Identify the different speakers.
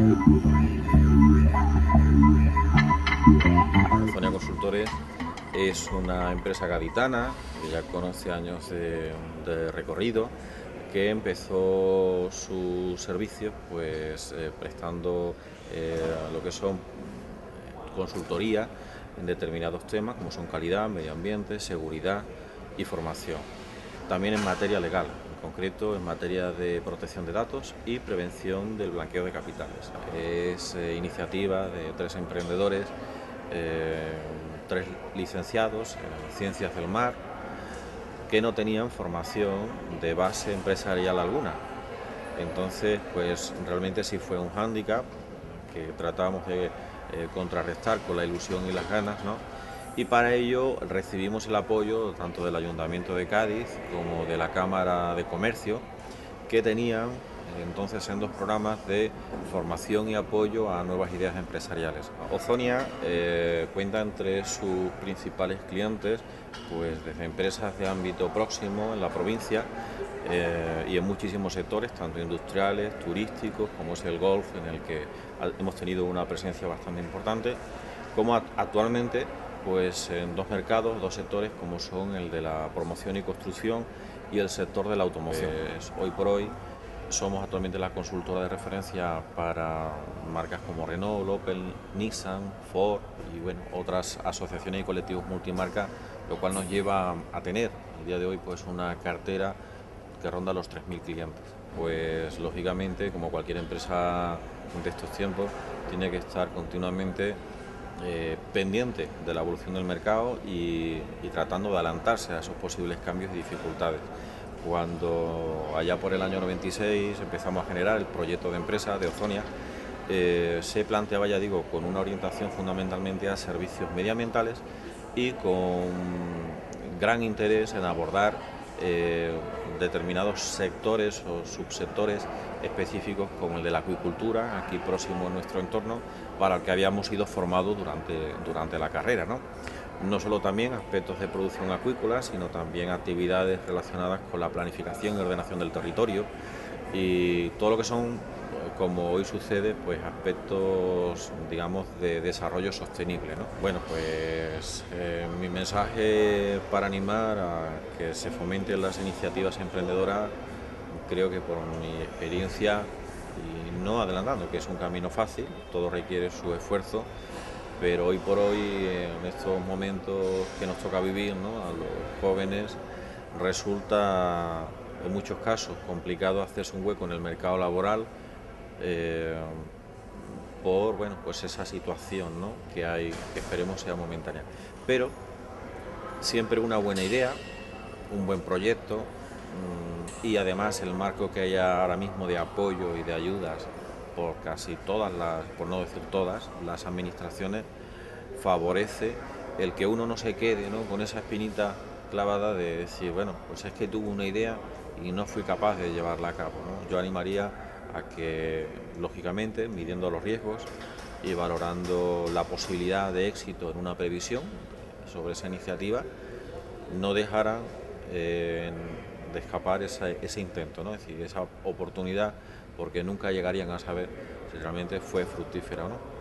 Speaker 1: Ozonia Consultores es una empresa gaditana que ya conoce años de recorrido, que empezó sus servicios prestando lo que son consultoría en determinados temas como son calidad, medio ambiente, seguridad y formación. También en materia legal, en concreto en materia de protección de datos y prevención del blanqueo de capitales. Es iniciativa de 3 emprendedores, 3 licenciados en Ciencias del Mar, que no tenían formación de base empresarial alguna. Entonces, pues realmente sí fue un hándicap que tratábamos de contrarrestar con la ilusión y las ganas, ¿no? Y para ello recibimos el apoyo tanto del Ayuntamiento de Cádiz como de la Cámara de Comercio, que tenían entonces sendos programas de formación y apoyo a nuevas ideas empresariales. Ozonia cuenta entre sus principales clientes pues desde empresas de ámbito próximo en la provincia y en muchísimos sectores, tanto industriales, turísticos, como es el golf, en el que hemos tenido una presencia bastante importante, como actualmente pues en 2 mercados, 2 sectores, como son el de la promoción y construcción y el sector de la automoción. Hoy por hoy somos actualmente la consultora de referencia para marcas como Renault, Opel, Nissan, Ford y bueno, otras asociaciones y colectivos multimarca, lo cual nos lleva a tener el día de hoy pues una cartera que ronda los 3.000 clientes. Pues lógicamente, como cualquier empresa de estos tiempos, tiene que estar continuamente pendiente de la evolución del mercado y tratando de adelantarse a esos posibles cambios y dificultades. Cuando allá por el año 96 empezamos a generar el proyecto de empresa de Ozonia, se planteaba, ya digo, con una orientación fundamentalmente a servicios medioambientales y con gran interés en abordar determinados sectores o subsectores específicos como el de la acuicultura, aquí próximo en nuestro entorno, para el que habíamos sido formados durante la carrera, ¿no? No solo también aspectos de producción acuícola, sino también actividades relacionadas con la planificación y ordenación del territorio y todo lo que son, como hoy sucede, pues aspectos, digamos, de desarrollo sostenible, ¿no? Bueno, pues mi mensaje para animar a que se fomenten las iniciativas emprendedoras, creo que por mi experiencia, y no adelantando, que es un camino fácil, todo requiere su esfuerzo, pero hoy por hoy, en estos momentos que nos toca vivir, ¿no?, a los jóvenes, resulta en muchos casos complicado hacerse un hueco en el mercado laboral eh, por bueno, pues esa situación, ¿no?, que hay, que esperemos sea momentánea. Pero siempre una buena idea, un buen proyecto y además el marco que haya ahora mismo de apoyo y de ayudas por casi todas las, por no decir todas, las administraciones, favorece el que uno no se quede, ¿no?, con esa espinita clavada de decir, bueno, pues es que tuve una idea y no fui capaz de llevarla a cabo, ¿no? Yo animaría a que, lógicamente, midiendo los riesgos y valorando la posibilidad de éxito en una previsión sobre esa iniciativa, no dejaran de escapar ese intento, ¿no?, es decir, esa oportunidad, porque nunca llegarían a saber si realmente fue fructífera o no.